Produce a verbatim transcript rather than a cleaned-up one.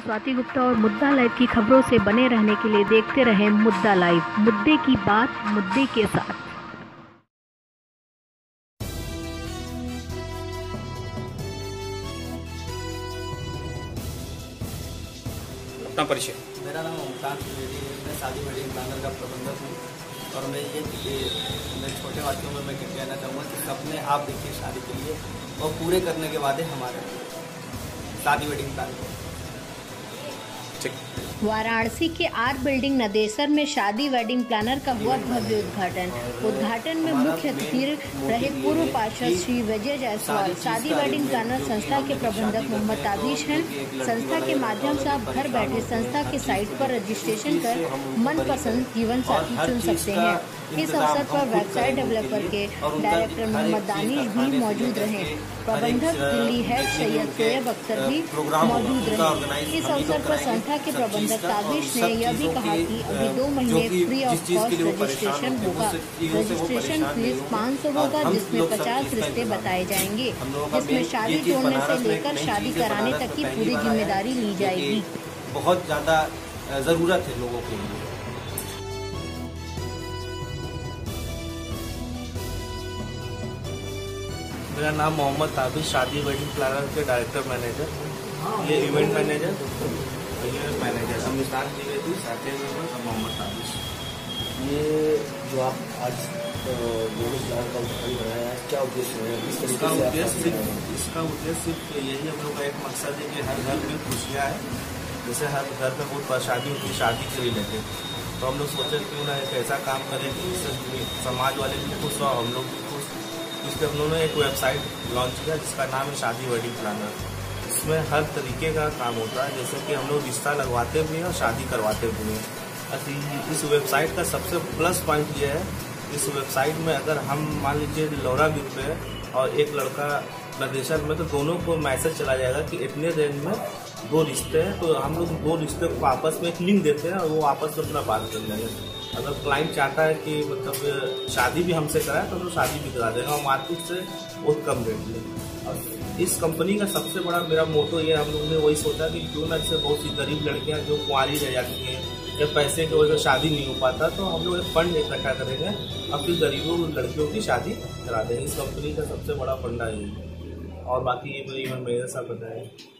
स्वाति गुप्ता और मुद्दा लाइव की खबरों से बने रहने के लिए देखते रहें मुद्दा लाइव। मुद्दे की बात मुद्दे के साथ। अपना परिचय। मेरा नाम ओमकार त्रिवेदी है। मैं शादी वेडिंग प्लानर का प्रबंधक हूँ और मैं ये मेरे छोटे वाक्यों में मैं कहना चाहूँगा कि सपने आप देखिए शादी के लिए और पूरे करने के वादे हमारे शादी वेडिंग प्लानर। वाराणसी के आर बिल्डिंग नदेसर में शादी वेडिंग प्लानर का हुआ भव्य उद्घाटन। उद्घाटन में मुख्य अतिथि रहे पूर्व पार्षद श्री विजय जायसवाल। शादी वेडिंग प्लानर संस्था के प्रबंधक मोहम्मद ताबिश हैं। संस्था के माध्यम से आप घर बैठे संस्था के साइट पर रजिस्ट्रेशन कर मनपसंद जीवन साथी चुन सकते हैं। इस अवसर पर वेबसाइट डेवलपर के डायरेक्टर मोहम्मद दानिश भी मौजूद रहे। प्रबंधक दिल्ली हेड सैयद शोएब अख्तर भी मौजूद रहे। इस अवसर पर संस्था के प्रबंधक ताबिश ने यह भी कहा कि अभी दो महीने फ्री ऑफ कॉस्ट रजिस्ट्रेशन होगा। रजिस्ट्रेशन फीस पाँच सौ होगा, जिसमें पचास रिश्ते बताए जाएंगे, जिसमें शादी जोड़ने से लेकर शादी कराने तक की पूरी जिम्मेदारी ली जाएगी। बहुत ज्यादा जरूरत है लोगों के लिए। मेरा नाम मोहम्मद ताबिश, शादी वेडिंग प्लानर के डायरेक्टर मैनेजर, ये इवेंट मैनेजर, ये मैनेजर अमिताभ द्विवेदी, साथी मेंबर मोहम्मद ताबिश। ये जो आप आज वेडिंग प्लान का उद्घाटन कराया है, क्या उद्देश्य है? इसका उद्देश्य इसका उद्देश्य सिर्फ यही हम लोग का एक मकसद है कि हर घर में खुशियाँ है। जैसे हर घर में बहुत परेशानी होती है शादी के रिलेटेड, तो हम लोग सोचे क्यों ना एक ऐसा काम करें कि इससे समाज वाले भी खुश और हम लोग भी खुश। इसलिए हम लोगों ने एक वेबसाइट लॉन्च किया जिसका नाम है शादी वेडिंग प्लानर। इसमें हर तरीके का काम होता है, जैसे कि हम लोग रिश्ता लगवाते भी हैं और शादी करवाते भी हैं। इस वेबसाइट का सबसे प्लस पॉइंट ये है, इस वेबसाइट में अगर हम मान लीजिए लौरा ग्रुप है और एक लड़का नदेसर में, तो दोनों को मैसेज चला जाएगा कि इतने रेंज में दो रिश्ते हैं, तो हम लोग दो रिश्ते को आपस में एक लिंक देते हैं और वो आपस में अपना बात कर लेंगे। अगर क्लाइंट चाहता है कि मतलब शादी भी हमसे कराए तो हम लोग शादी भी करा देंगे और मार्केट से बहुत कम रेट में। और इस कंपनी का सबसे बड़ा मेरा मोटो ये, हम लोगों ने वही सोचा कि क्यों ना इससे बहुत सी गरीब लड़कियां जो कुंवारी रह जाती हैं या पैसे की वजह से शादी नहीं हो पाता, तो हम लोग एक फंड इकट्ठा करेंगे और फिर गरीबों लड़कियों की शादी करा देंगे। इस कंपनी का सबसे बड़ा फंडा है। और बाकी ये मेरे इवेंट मैनेजर साहब बताएं।